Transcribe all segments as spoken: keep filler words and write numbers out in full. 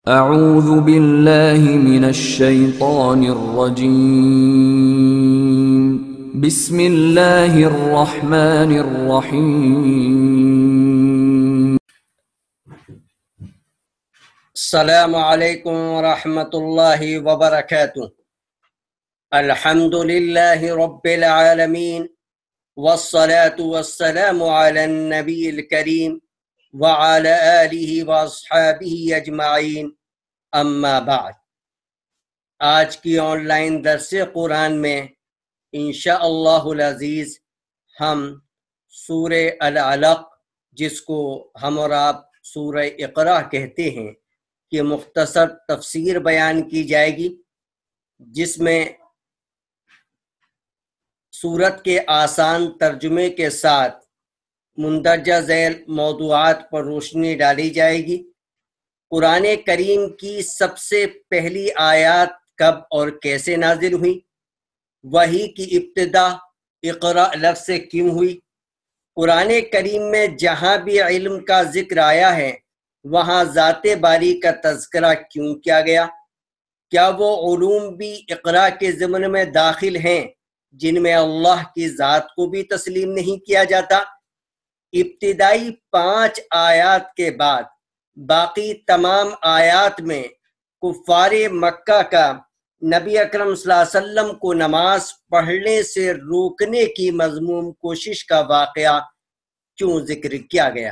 اعوذ باللہ من الشیطان الرجیم بسم اللہ الرحمن الرحیم السلام علیکم ورحمۃ اللہ وبرکاتہ۔ الحمد للہ رب العالمین والصلاة والسلام علی النبی الکریم وعلی آلہ واصحابہ اجمعین، اما بعد۔ آج کی آن لائن درس قرآن میں انشاءاللہ العزیز ہم سورہ العلق، جس کو ہم اور آپ سورہ اقرا کہتے ہیں، کہ مختصر تفسیر بیان کی جائے گی، جس میں سورت کے آسان ترجمے کے ساتھ مندرجہ ذیل موضوعات پر روشنی ڈالی جائے گی۔ قرآن کریم کی سب سے پہلی آیات کب اور کیسے نازل ہوئی؟ وحی کی ابتدا اقرا لفظ سے کیوں ہوئی؟ قرآن کریم میں جہاں بھی علم کا ذکر آیا ہے وہاں ذات باری کا تذکرہ کیوں کیا گیا؟ کیا وہ علوم بھی اقرا کے ضمن میں داخل ہیں جن میں اللہ کی ذات کو بھی تسلیم نہیں کیا جاتا؟ ابتدائی پانچ آیات کے بعد باقی تمام آیات میں کفار مکہ کا نبی اکرم صلی اللہ علیہ وسلم کو نماز پڑھنے سے روکنے کی مذموم کوشش کا واقعہ کیوں ذکر کیا گیا؟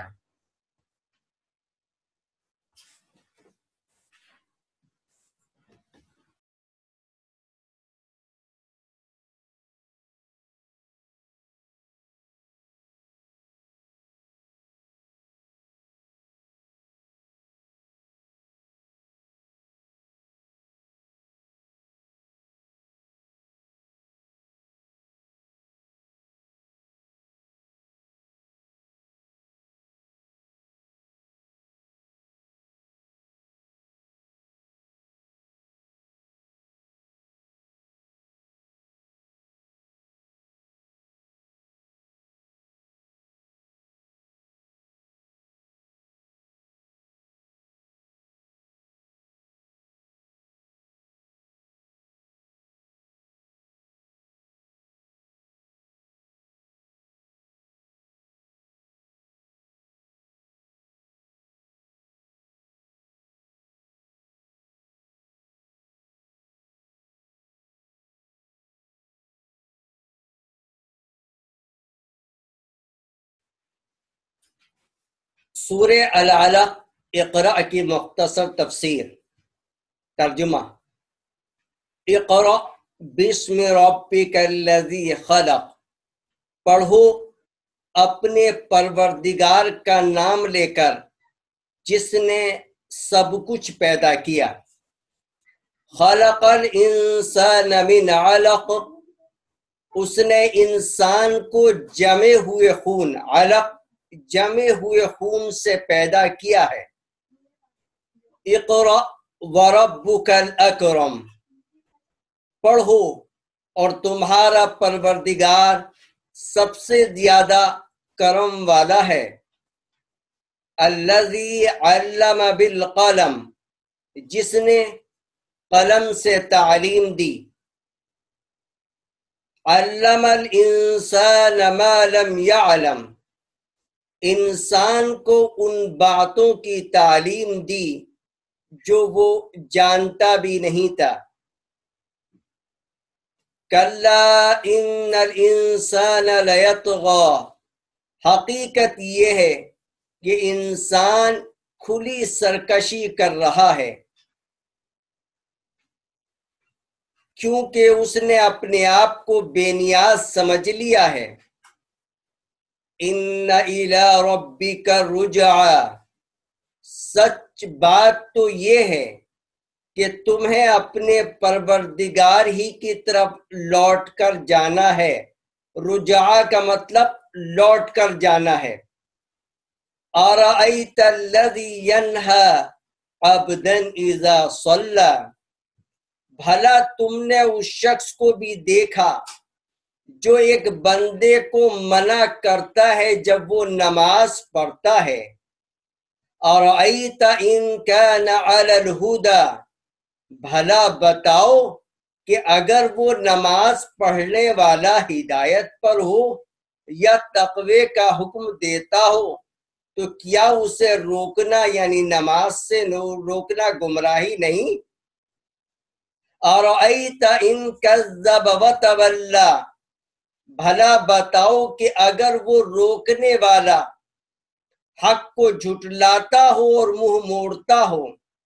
سورہ العلق اقرا کی مختصر تفسیر۔ ترجمہ: اقرا بسم ربک الذی خلق، پڑھو اپنے پروردگار کا نام لے کر جس نے سب کچھ پیدا کیا۔ خلق الانسان من علق، اس نے انسان کو جمے ہوئے خون، علق جمے ہوئے خون سے پیدا کیا ہے۔ اقرأ وربک الاکرم، پڑھو اور تمہارا پروردگار سب سے زیادہ کرم والا ہے۔ الذی علم بالقلم، جس نے قلم سے تعلیم دی۔ علم الانسان ما لم يعلم، انسان کو ان باتوں کی تعلیم دی جو وہ جانتا بھی نہیں تھا۔ کلا ان الانسان لیطغی، حقیقت یہ ہے کہ انسان کھلی سرکشی کر رہا ہے، کیونکہ اس نے اپنے آپ کو بے نیاز سمجھ لیا ہے۔ ان الی ربک الرجعی، سچ بات تو یہ ہے کہ تمہیں اپنے پروردگار ہی کی طرف لوٹ کر جانا ہے۔ رجعہ کا مطلب لوٹ کر جانا ہے۔ ارأیت الذی ینہی عبدا اذا صلی، بھلا تم نے اس شخص کو بھی دیکھا جو ایک بندے کو منع کرتا ہے جب وہ نماز پڑھتا ہے۔ أرأيت إن كان على الهدى، بھلا بتاؤ کہ اگر وہ نماز پڑھنے والا ہدایت پر ہو یا تقوی کا حکم دیتا ہو تو کیا اسے روکنا یعنی نماز سے روکنا گمراہی نہیں؟ أرأيت إن كذب وتولى، بھلا بتاؤ کہ اگر وہ روکنے والا حق کو جھٹلاتا ہو اور منہ موڑتا ہو.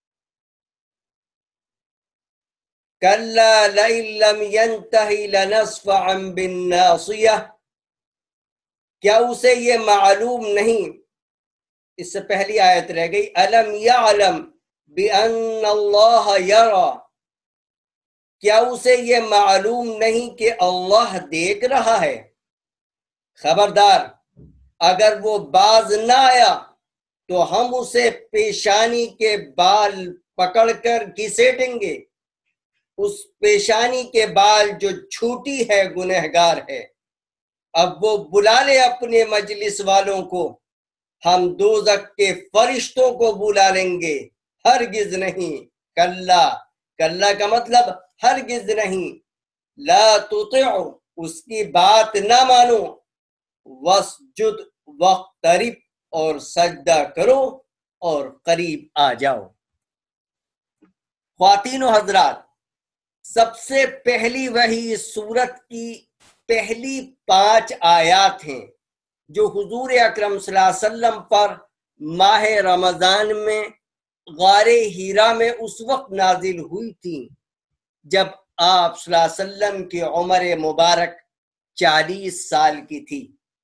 كلا لئن لم ينتهِ لنصفعا بالناصية، کیا اسے یہ معلوم نہیں، اس سے پہلی آیت رہ گئی، الم يعلم بأن اللہ يرى، کیا اسے یہ معلوم نہیں کہ اللہ دیکھ رہا ہے. خبردار اگر وہ باز نہ آیا تو ہم اسے پیشانی کے بال پکڑ کر گھسیٹیں گے، اس پیشانی کے بال جو چھوٹی ہے گنہگار ہے. اب وہ بلا لے اپنے مجلس والوں کو، ہم دوزخ کے فرشتوں کو بلا لیں گے. ہرگز نہیں، کلا، کلا کا مطلب ہرگز نہیں. لا تطع، اس کی بات نہ مانو. واسجد واقترب، اور سجدہ کرو اور قریب آ جاؤ. خواتین و حضرات، سب سے پہلی وحی اس سورت کی پہلی پانچ آیات ہیں جو حضور اکرم صلی اللہ علیہ وسلم پر ماہ رمضان میں غار ہیرا میں اس وقت نازل ہوئی تھیں جب آپ صلی اللہ علیہ وسلم کی عمر مبارک چالیس سال کی تھی.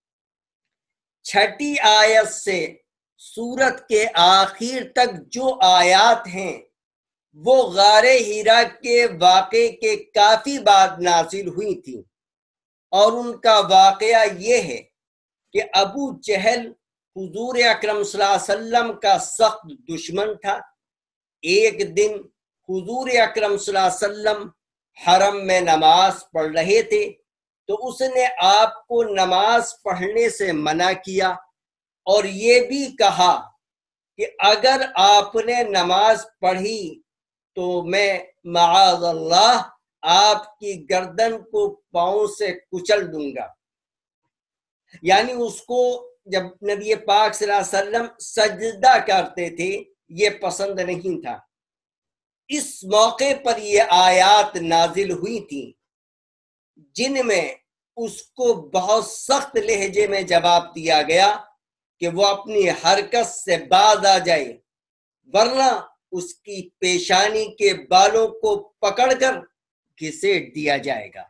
چھٹی آیت سے سورت کے آخر تک جو آیات ہیں وہ غار ہیرا کے واقعے کے کافی بعد نازل ہوئی تھی، اور ان کا واقعہ یہ ہے کہ ابو جہل حضور اکرم صلی اللہ علیہ وسلم کا سخت دشمن تھا. ایک دن حضور اکرم صلی اللہ علیہ وسلم حرم میں نماز پڑھ رہے تھے تو اس نے آپ کو نماز پڑھنے سے منع کیا اور یہ بھی کہا کہ اگر آپ نے نماز پڑھی تو میں معاذ اللہ آپ کی گردن کو پاؤں سے کچل دوں گا. یعنی اس کو جب نبی پاک صلی اللہ علیہ وسلم سجدہ کرتے تھے یہ پسند نہیں تھا. اس موقع پر یہ آیات نازل ہوئی تھیں جن میں اس کو بہت سخت لہجے میں جواب دیا گیا کہ وہ اپنی حرکت سے باز آ جائے ورنہ اس کی پیشانی کے بالوں کو پکڑ کر گھسیٹ دیا جائے گا.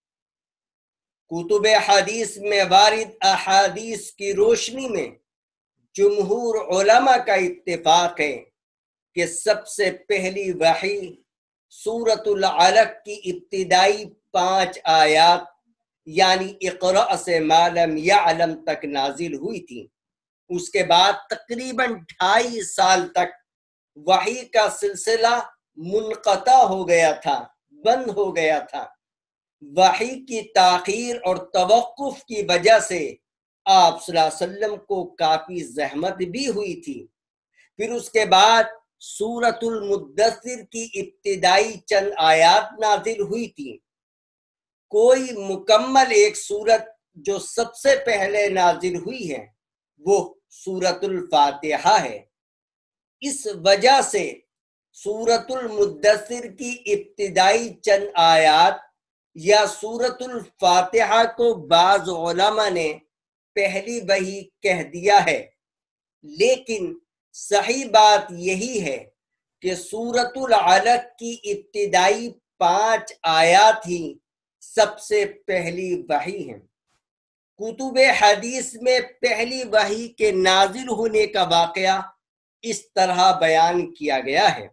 کتب حدیث میں وارد احادیث کی روشنی میں جمہور علماء کا اتفاق ہے کہ سب سے پہلی وحی سورۃ العلق کی ابتدائی پانچ آیات یعنی اقرأ سے ما لم یعلم تک نازل ہوئی تھی. اس کے بعد تقریباً ڈھائی سال تک وحی کا سلسلہ منقطع ہو گیا تھا، بند ہو گیا تھا. وحی کی تاخیر اور توقف کی وجہ سے آپ صلی اللہ علیہ وسلم کو کافی زحمت بھی ہوئی تھی. پھر اس کے بعد سورۃ المدثر کی ابتدائی چند آیات نازل ہوئی تھی. کوئی مکمل ایک سورت جو سب سے پہلے نازل ہوئی ہے وہ سورۃ الفاتحہ ہے. اس وجہ سے سورۃ المدثر کی ابتدائی چند آیات یا سورۃ الفاتحہ کو بعض علماء نے پہلی وحی کہہ دیا ہے، لیکن صحیح بات یہی ہے کہ سورۃ العلق کی ابتدائی پانچ آیات ہی سب سے پہلی وحی ہیں. کتب حدیث میں پہلی وحی کے نازل ہونے کا واقعہ اس طرح بیان کیا گیا ہے،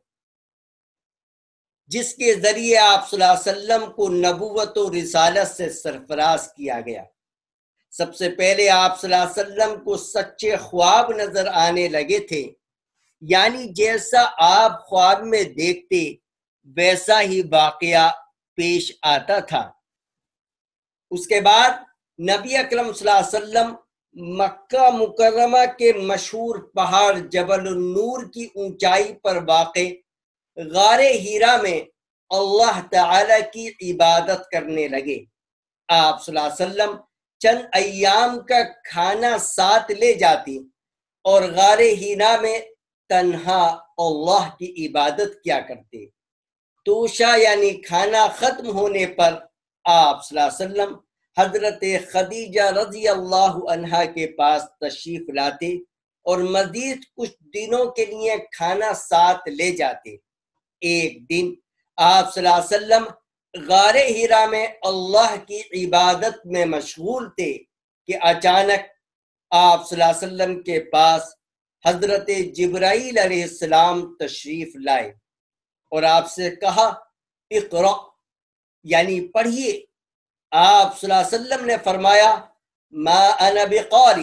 جس کے ذریعے آپ صلی اللہ علیہ وسلم کو نبوت و رسالت سے سرفراز کیا گیا. سب سے پہلے آپ صلی اللہ علیہ وسلم کو سچے خواب نظر آنے لگے تھے، یعنی جیسا آپ خواب میں دیکھتے ویسا ہی واقعہ پیش آتا تھا. اس کے بعد نبی اکرم صلی اللہ علیہ وسلم مکہ مکرمہ کے مشہور پہاڑ جبل النور کی اونچائی پر واقع غار ہیرا میں اللہ تعالی کی عبادت کرنے لگے۔ آپ صلی اللہ علیہ وسلم چند ایام کا کھانا ساتھ لے جاتی اور غار ہیرا میں تنہا اللہ کی عبادت کیا کرتے۔ توشہ یعنی کھانا ختم ہونے پر آپ صلی اللہ علیہ وسلم حضرت خدیجہ رضی اللہ عنہا کے پاس تشریف لاتے اور مزید کچھ دنوں کے لیے کھانا ساتھ لے جاتے۔ ایک دن آپ صلی اللہ علیہ وسلم غار ہیرا میں اللہ کی عبادت میں مشغول تھے کہ اچانک آپ صلی اللہ علیہ وسلم کے پاس حضرت جبرائیل علیہ السلام تشریف لائے اور آپ سے کہا اقرأ یعنی پڑھیے۔ آپ صلی اللہ علیہ وسلم نے فرمایا ما انا بقاری،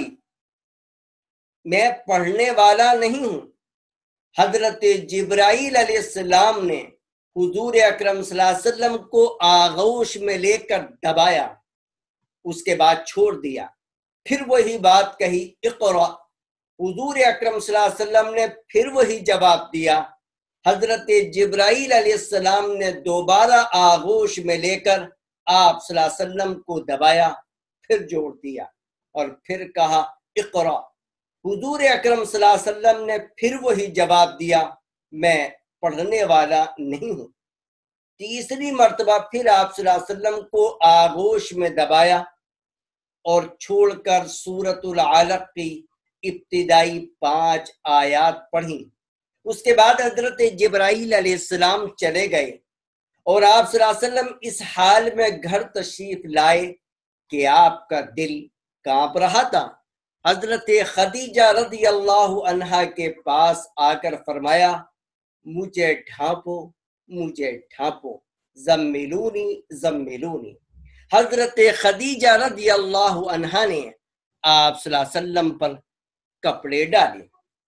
میں پڑھنے والا نہیں ہوں۔ حضرت جبرائیل علیہ السلام نے حضور اکرم صلی اللہ علیہ وسلم کو آغوش میں لے کر دبایا، اس کے بعد چھوڑ دیا، پھر وہی بات کہی اقرأ۔ حضور اکرم صلی اللہ علیہ وسلم نے پھر وہی جواب دیا۔ حضرت جبرائیل علیہ السلام نے دوبارہ آغوش میں لے کر آپ صلی اللہ علیہ وسلم کو دبایا، پھر جوڑ دیا اور پھر کہا اقرأ۔ حضور اکرم صلی اللہ علیہ وسلم نے پھر وہی جواب دیا، میں پڑھنے والا نہیں ہوں۔ تیسری مرتبہ پھر آپ صلی اللہ علیہ وسلم کو آغوش میں دبایا اور چھوڑ کر سورۃ العلق کی ابتدائی پانچ آیات پڑھی۔ اس کے بعد حضرت جبرائیل علیہ السلام چلے گئے اور آپ صلی اللہ علیہ وسلم اس حال میں گھر تشریف لائے کہ آپ کا دل کانپ رہا تھا۔ حضرت خدیجہ رضی اللہ عنہا کے پاس آ کر فرمایا مجھے ڈھانپو مجھے ڈھانپو، زملونی زملونی۔ حضرت خدیجہ رضی اللہ عنہا نے آپ صلی اللہ علیہ وسلم پر کپڑے ڈالے۔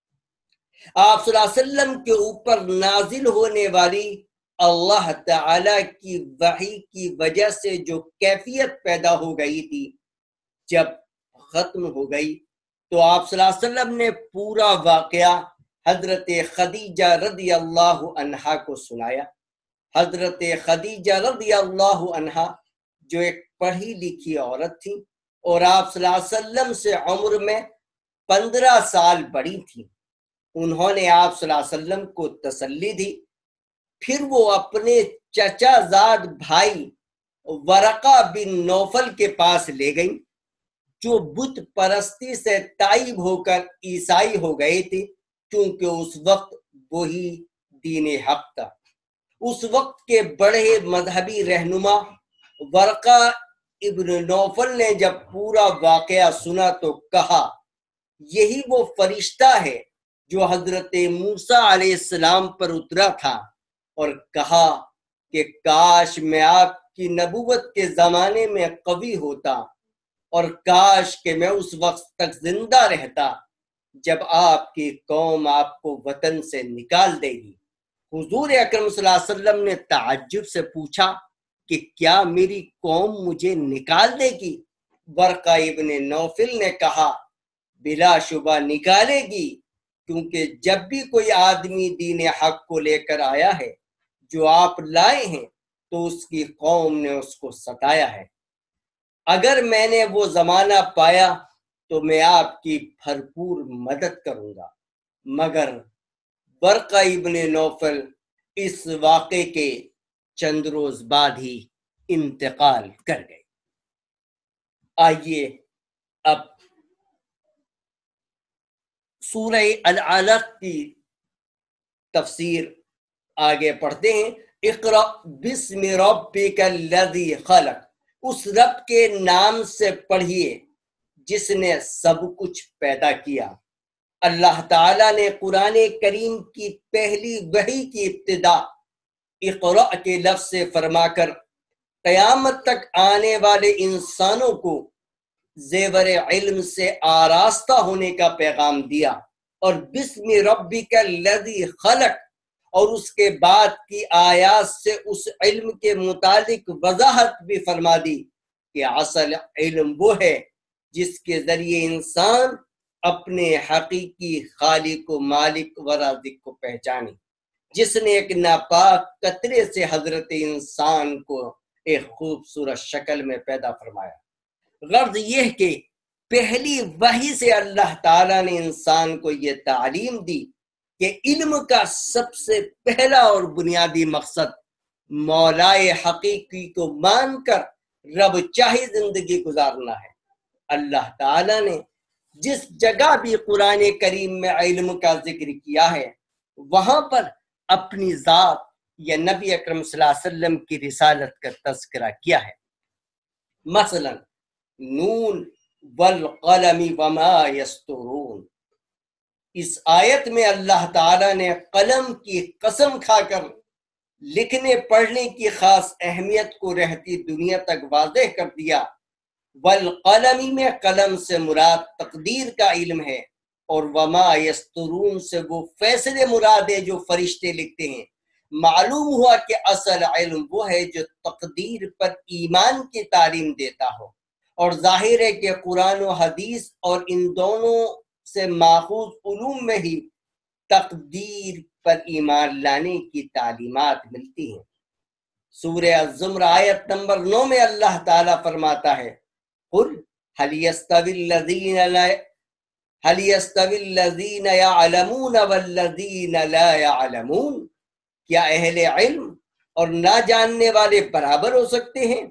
آپ صلی اللہ علیہ وسلم کے اوپر نازل ہونے والی اللہ تعالی کی وحی کی وجہ سے جو کیفیت پیدا ہو گئی تھی، جب ختم ہو گئی تو آپ صلی اللہ علیہ وسلم نے پورا واقعہ حضرت خدیجہ رضی اللہ عنہا کو سنایا۔ حضرت خدیجہ رضی اللہ عنہا جو ایک پڑھی لکھی عورت تھی اور آپ صلی اللہ علیہ وسلم سے عمر میں پندرہ سال بڑی تھی، انہوں نے آپ صلی اللہ علیہ وسلم کو تسلی دی۔ پھر وہ اپنے چچا زاد بھائی ورقہ بن نوفل کے پاس لے گئیں جو بت پرستی سے تائب ہو کر عیسائی ہو گئے تھے، کیونکہ اس وقت وہی دین حق تھا۔ اس وقت کے بڑے مذہبی رہنما ورقہ ابن نوفل نے جب پورا واقعہ سنا تو کہا یہی وہ فرشتہ ہے جو حضرت موسیٰ علیہ السلام پر اترا تھا، اور کہا کہ کاش میں آپ کی نبوت کے زمانے میں قوی ہوتا اور کاش کہ میں اس وقت تک زندہ رہتا جب آپ کی قوم آپ کو وطن سے نکال دے گی۔ حضور اکرم صلی اللہ علیہ وسلم نے تعجب سے پوچھا کہ کیا میری قوم مجھے نکال دے گی؟ ورقہ ابن نوفل نے کہا بلا شبہ نکالے گی، کیونکہ جب بھی کوئی آدمی دین حق کو لے کر آیا ہے جو آپ لائے ہیں تو اس کی قوم نے اس کو ستایا ہے۔ اگر میں نے وہ زمانہ پایا تو میں آپ کی بھرپور مدد کروں گا، مگر ورقہ ابن نوفل اس واقعے کے چند روز بعد ہی انتقال کر گئے۔ آئیے اب سورہ العلق کی تفسیر آگے پڑھتے ہیں۔ اقرأ بسم ربک الذی خلق، اس رب کے نام سے پڑھیے جس نے سب کچھ پیدا کیا۔ اللہ تعالیٰ نے قرآن کریم کی پہلی وحی کی ابتدا اقرأ کے لفظ سے فرما کر قیامت تک آنے والے انسانوں کو زیور علم سے آراستہ ہونے کا پیغام دیا، اور بسم ربک الذی خلق، اور اس کے بعد کی آیات سے اس علم کے متعلق وضاحت بھی فرما دی کہ اصل علم وہ ہے جس کے ذریعے انسان اپنے حقیقی خالق و مالک و رازق کو پہچانے، جس نے ایک ناپاک قطرے سے حضرت انسان کو ایک خوبصورت شکل میں پیدا فرمایا۔ غرض یہ کہ پہلی وحی سے اللہ تعالیٰ نے انسان کو یہ تعلیم دی کہ علم کا سب سے پہلا اور بنیادی مقصد مولائے حقیقی کو مان کر رب چاہی زندگی گزارنا ہے۔ اللہ تعالیٰ نے جس جگہ بھی قرآن کریم میں علم کا ذکر کیا ہے وہاں پر اپنی ذات یا نبی اکرم صلی اللہ علیہ وسلم کی رسالت کا تذکرہ کیا ہے۔ مثلا نون والقلم وما یسطرون، اس آیت میں اللہ تعالیٰ نے قلم کی قسم کھا کر لکھنے پڑھنے کی خاص اہمیت کو رہتی دنیا تک واضح کر دیا۔ والقلم میں قلم سے مراد تقدیر کا علم ہے، اور وما یسترون سے وہ فیصلے مراد ہے جو فرشتے لکھتے ہیں۔ معلوم ہوا کہ اصل علم وہ ہے جو تقدیر پر ایمان کی تعلیم دیتا ہو، اور ظاہر ہے کہ قرآن و حدیث اور ان دونوں سے ماخوذ علوم میں ہی تقدیر پر ایمان لانے کی تعلیمات ملتی ہیں۔ سورہ الزمر آیت نمبر نو میں اللہ تعالیٰ فرماتا ہے قل هل يستوي الذين لا هل يستوي الذين يعلمون والذين لا يعلمون، کیا اہل علم اور نہ جاننے والے برابر ہو سکتے ہیں؟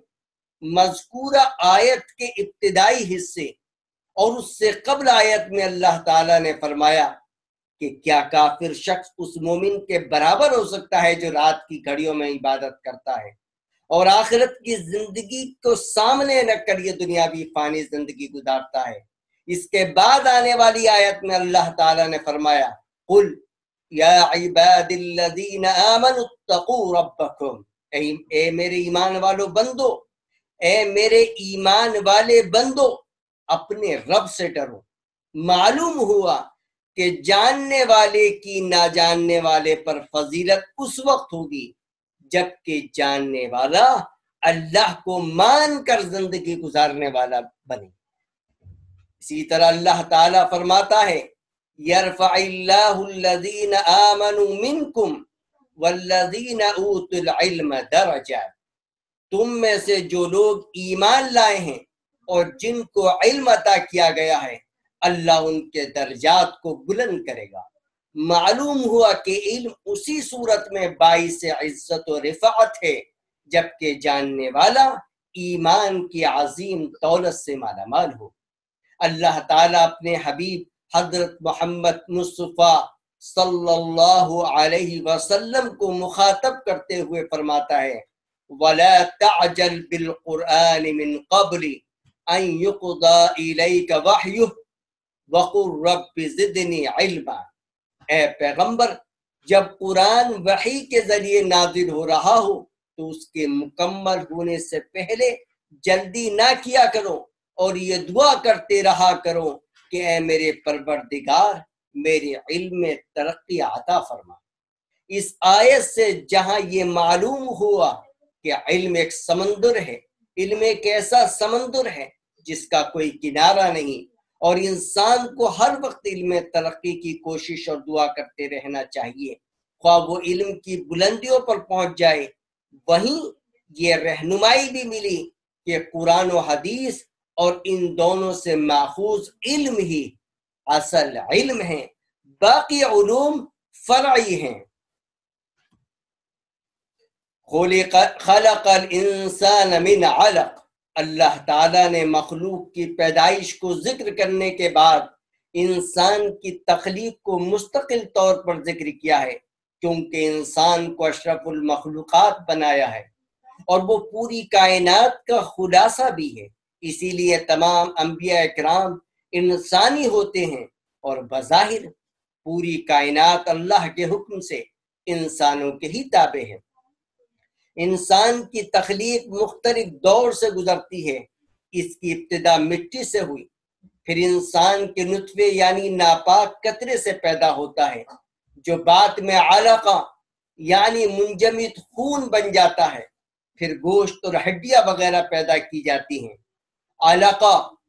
مذکورہ آیت کے ابتدائی حصے اور اس سے قبل آیت میں اللہ تعالیٰ نے فرمایا کہ کیا کافر شخص اس مومن کے برابر ہو سکتا ہے جو رات کی گھڑیوں میں عبادت کرتا ہے اور آخرت کی زندگی کو سامنے رکھ کر یہ دنیاوی فانی زندگی گزارتا ہے۔ اس کے بعد آنے والی آیت میں اللہ تعالیٰ نے فرمایا قل یا عباد الذین آمنوا اتقوا ربکم، اے, اے میرے ایمان والو بندو، اے میرے ایمان والے بندو اپنے رب سے ڈرو۔ معلوم ہوا کہ جاننے والے کی نہ جاننے والے پر فضیلت اس وقت ہوگی جبکہ جاننے والا اللہ کو مان کر زندگی گزارنے والا بنے۔ اسی طرح اللہ تعالیٰ فرماتا ہے یرفع اللہ الذین آمنوا منکم والذین اوتوا العلم درجات، تم میں سے جو لوگ ایمان لائے ہیں اور جن کو علم عطا کیا گیا ہے اللہ ان کے درجات کو بلند کرے گا۔ معلوم ہوا کہ علم اسی صورت میں باعث عزت و رفعت ہے جبکہ جاننے والا ایمان کی عظیم دولت سے مالا مال ہو۔ اللہ تعالیٰ اپنے حبیب حضرت محمد مصطفیٰ صلی اللہ علیہ وسلم کو مخاطب کرتے ہوئے فرماتا ہے وَلَا تَعْجَلْ بِالْقُرْآنِ مِنْ قَبْلِ أَنْ يُقْضَى إِلَيْكَ وَحْيُهُ وَقُلْ رَبِّ زِدْنِي عِلْمًا، اے پیغمبر جب قرآن وحی کے ذریعے نازل ہو رہا ہو تو اس کے مکمل ہونے سے پہلے جلدی نہ کیا کرو اور یہ دعا کرتے رہا کرو کہ اے میرے پروردگار میرے علم میں ترقی عطا فرما۔ اس آیت سے جہاں یہ معلوم ہوا کہ علم ایک سمندر ہے، علم ایک ایسا سمندر ہے جس کا کوئی کنارہ نہیں، اور انسان کو ہر وقت علم ترقی کی کوشش اور دعا کرتے رہنا چاہیے، خواہ وہ علم کی بلندیوں پر پہنچ جائے۔ وہیں یہ رہنمائی بھی ملی کہ قرآن و حدیث اور ان دونوں سے ماخوذ علم ہی اصل علم ہے، باقی علوم فرعی ہیں۔ خلق الانسان من علق، اللہ تعالیٰ نے مخلوق کی پیدائش کو ذکر کرنے کے بعد انسان کی تخلیق کو مستقل طور پر ذکر کیا ہے، کیونکہ انسان کو اشرف المخلوقات بنایا ہے اور وہ پوری کائنات کا خلاصہ بھی ہے۔ اسی لیے تمام انبیاء اکرام انسانی ہوتے ہیں اور بظاہر پوری کائنات اللہ کے حکم سے انسانوں کے ہی تابع ہے۔ انسان کی تخلیق مختلف دور سے گزرتی ہے۔ اس کی ابتدا مٹی سے ہوئی، پھر انسان کے نطفے یعنی ناپاک قطرے سے پیدا ہوتا ہے جو بعد میں علقہ یعنی منجمد خون بن جاتا ہے، پھر گوشت اور ہڈیاں وغیرہ پیدا کی جاتی ہیں۔ علقہ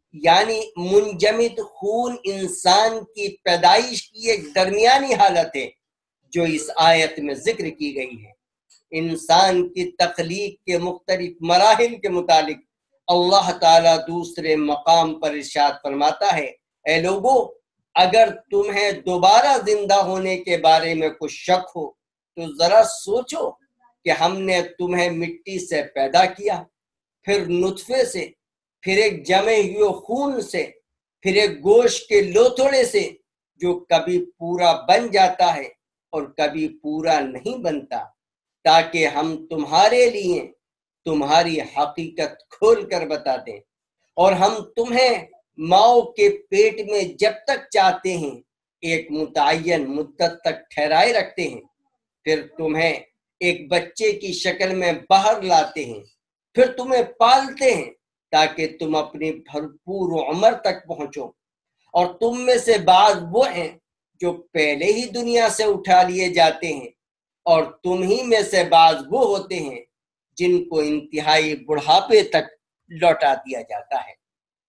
یعنی منجمد خون انسان کی پیدائش کی ایک درمیانی حالت ہے جو اس آیت میں ذکر کی گئی ہے۔ انسان کی تخلیق کے مختلف مراحل کے متعلق اللہ تعالیٰ دوسرے مقام پر ارشاد فرماتا ہے، اے لوگو اگر تمہیں دوبارہ زندہ ہونے کے بارے میں کچھ شک ہو تو ذرا سوچو کہ ہم نے تمہیں مٹی سے پیدا کیا، پھر نطفے سے، پھر ایک جمے ہوئے خون سے، پھر ایک گوشت کے لوتھڑے سے جو کبھی پورا بن جاتا ہے اور کبھی پورا نہیں بنتا، تاکہ ہم تمہارے لیے تمہاری حقیقت کھول کر بتا دیں، اور ہم تمہیں ماؤں کے پیٹ میں جب تک چاہتے ہیں ایک متعین مدت تک ٹھہرائے رکھتے ہیں، پھر تمہیں ایک بچے کی شکل میں باہر لاتے ہیں، پھر تمہیں پالتے ہیں تاکہ تم اپنی بھرپور عمر تک پہنچو، اور تم میں سے بعض وہ ہیں جو پہلے ہی دنیا سے اٹھا لیے جاتے ہیں، اور تم ہی میں سے بعض وہ ہوتے ہیں جن کو انتہائی بڑھاپے تک لوٹا دیا جاتا ہے۔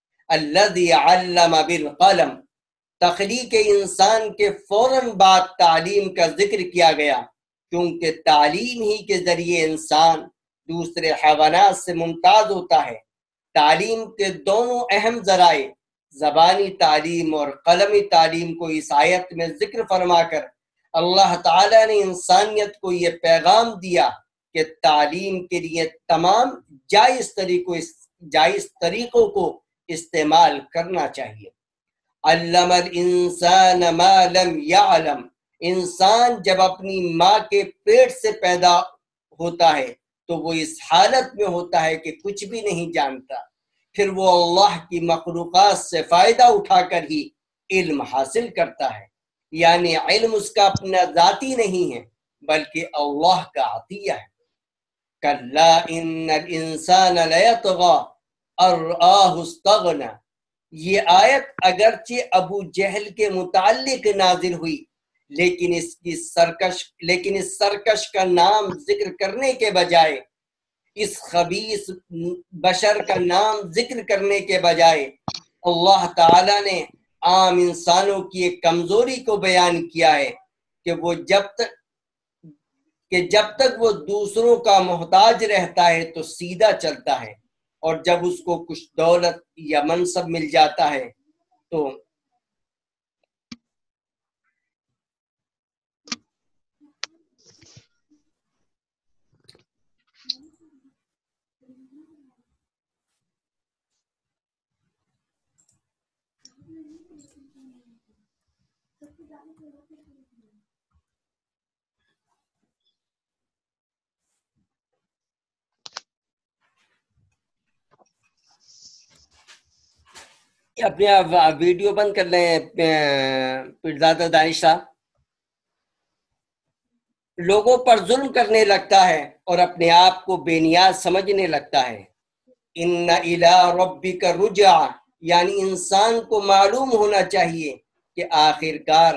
الذی علم بالقلم، تخلیق انسان کے فوراً بعد تعلیم کا ذکر کیا گیا، کیونکہ تعلیم ہی کے ذریعے انسان دوسرے حیوانات سے ممتاز ہوتا ہے۔ تعلیم کے دونوں اہم ذرائع زبانی تعلیم اور قلمی تعلیم کو اس آیت میں ذکر فرما کر اللہ تعالیٰ نے انسانیت کو یہ پیغام دیا کہ تعلیم کے لیے تمام جائز طریقوں جائز طریقوں کو استعمال کرنا چاہیے۔ علم الانسان ما لم یعلم، انسان جب اپنی ماں کے پیٹ سے پیدا ہوتا ہے تو وہ اس حالت میں ہوتا ہے کہ کچھ بھی نہیں جانتا، پھر وہ اللہ کی مخلوقات سے فائدہ اٹھا کر ہی علم حاصل کرتا ہے، یعنی علم اس کا اپنا ذاتی نہیں ہے بلکہ اللہ کا عطیہ ہے۔ کلا ان الانسان لیطغی ان رآہ استغنی، یہ آیت اگرچہ ابو جہل کے متعلق نازل ہوئی، لیکن اس کی سرکش لیکن اس سرکش کا نام ذکر کرنے کے بجائے، اس خبیث بشر کا نام ذکر کرنے کے بجائے اللہ تعالیٰ نے عام انسانوں کی ایک کمزوری کو بیان کیا ہے کہ وہ جب تک کہ جب تک وہ دوسروں کا محتاج رہتا ہے تو سیدھا چلتا ہے، اور جب اس کو کچھ دولت یا منصب مل جاتا ہے تو اپنے ویڈیو بند کر لیں پیرزادہ دانش صاحب۔ لوگوں پر ظلم کرنے لگتا ہے اور اپنے آپ کو بے نیاز سمجھنے لگتا ہے۔ ان الی ربک رجع، یعنی انسان کو معلوم ہونا چاہیے کہ آخر کار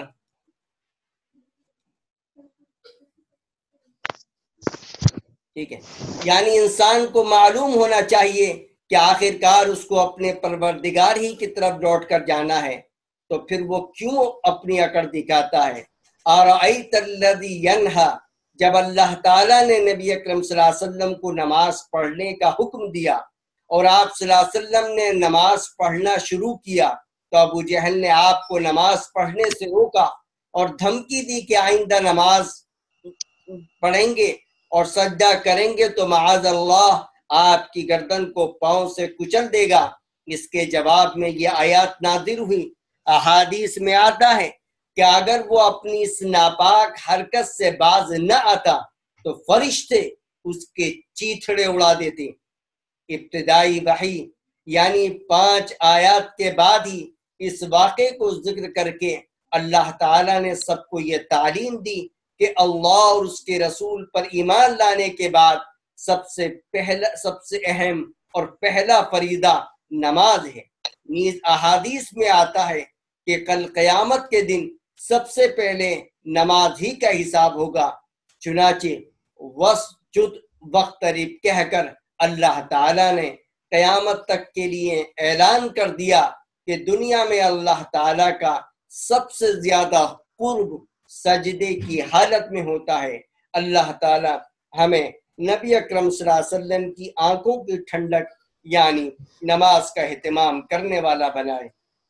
ٹھیک ہے یعنی انسان کو معلوم ہونا چاہیے کہ آخر کار اس کو اپنے پروردگار ہی کی طرف لوٹ کر جانا ہے، تو پھر وہ کیوں اپنی اکڑ دکھاتا ہے۔ ارأیت الذی ینہا، جب اللہ تعالیٰ نے نبی اکرم صلی اللہ علیہ وسلم کو نماز پڑھنے کا حکم دیا اور آپ صلی اللہ علیہ وسلم نے نماز پڑھنا شروع کیا تو ابو جہل نے آپ کو نماز پڑھنے سے روکا اور دھمکی دی کہ آئندہ نماز پڑھیں گے اور سجدہ کریں گے تو معاذ اللہ آپ کی گردن کو پاؤں سے کچل دے گا۔ اس کے جواب میں یہ آیات نازل ہوئی۔ احادیث میں آتا ہے کہ اگر وہ اپنی اس ناپاک حرکت سے باز نہ آتا تو فرشتے اس کے چیتھڑے اڑا دیتے۔ ابتدائی وحی یعنی پانچ آیات کے بعد ہی اس واقعے کو ذکر کر کے اللہ تعالیٰ نے سب کو یہ تعلیم دی کہ اللہ اور اس کے رسول پر ایمان لانے کے بعد سب سے پہلا سب سے اہم اور پہلا فریضہ نماز ہے۔ نیز احادیث میں آتا ہے کہ کل قیامت کے دن سب سے پہلے نماز ہی کا حساب ہوگا، چنانچہ وسجد وقترب کہہ کر اللہ تعالیٰ نے قیامت تک کے لیے اعلان کر دیا کہ دنیا میں اللہ تعالیٰ کا سب سے زیادہ قرب سجدے کی حالت میں ہوتا ہے۔ اللہ تعالیٰ ہمیں نبی اکرم صلی اللہ علیہ وسلم کی آنکھوں کی ٹھنڈک یعنی نماز کا اہتمام کرنے والا بنائے۔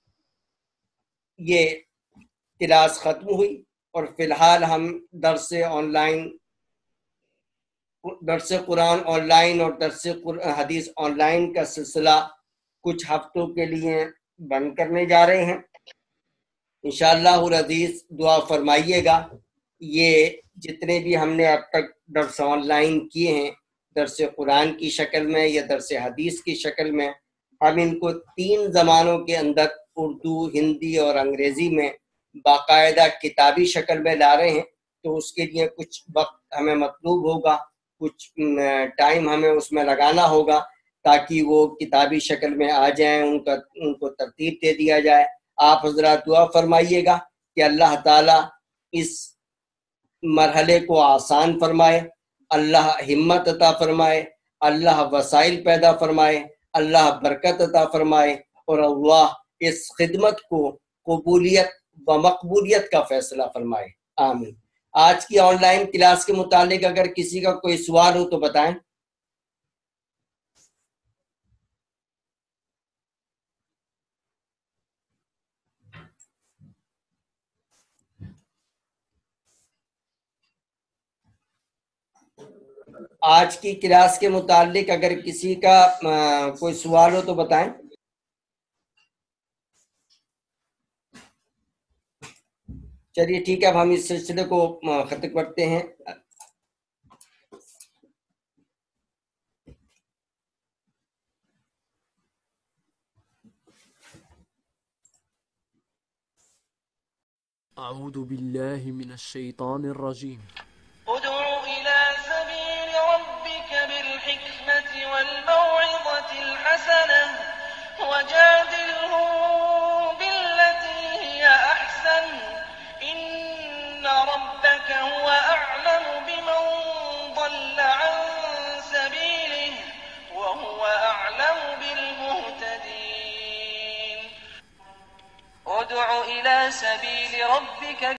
یہ کلاس ختم ہوئی اور فی الحال ہم درس آن لائن درس قرآن آن لائن اور درس حدیث آن لائن کا سلسلہ کچھ ہفتوں کے لیے بند کرنے جا رہے ہیں۔ انشاءاللہ العزیز دعا فرمائیے گا۔ یہ جتنے بھی ہم نے اب تک درس آن لائن کیے ہیں درس قرآن کی شکل میں یا درس حدیث کی شکل میں، ہم ان کو تین زبانوں کے اندر اردو، ہندی اور انگریزی میں باقاعدہ کتابی شکل میں لا رہے ہیں، تو اس کے لیے کچھ وقت ہمیں مطلوب ہوگا، کچھ ٹائم ہمیں اس میں لگانا ہوگا تاکہ وہ کتابی شکل میں آ جائیں، ان کا ان کو ترتیب دے دیا جائے۔ آپ حضرات دعا فرمائیے گا کہ اللہ تعالیٰ اس مرحلے کو آسان فرمائے، اللہ ہمت عطا فرمائے، اللہ وسائل پیدا فرمائے، اللہ برکت عطا فرمائے، اور اللہ اس خدمت کو قبولیت و مقبولیت کا فیصلہ فرمائے، آمین۔ آج کی آن لائن کلاس کے متعلق اگر کسی کا کوئی سوال ہو تو بتائیں۔ آج کی کلاس کے متعلق اگر کسی کا کوئی سوال ہو تو بتائیں۔ چلیے ٹھیک ہے، اب ہم اس سلسلے کو ختم کرتے ہیں۔ اعوذ باللہ من الشیطان الرجیم۔ ادع إلى سبيل ربك بالحكمة والموعظة الحسنة وجادلهم بالتي هي أحسن إن ربك هو أعلم بمن ضل عن سبيله وهو أعلم بالمهتدين ادع إلى سبيل ربك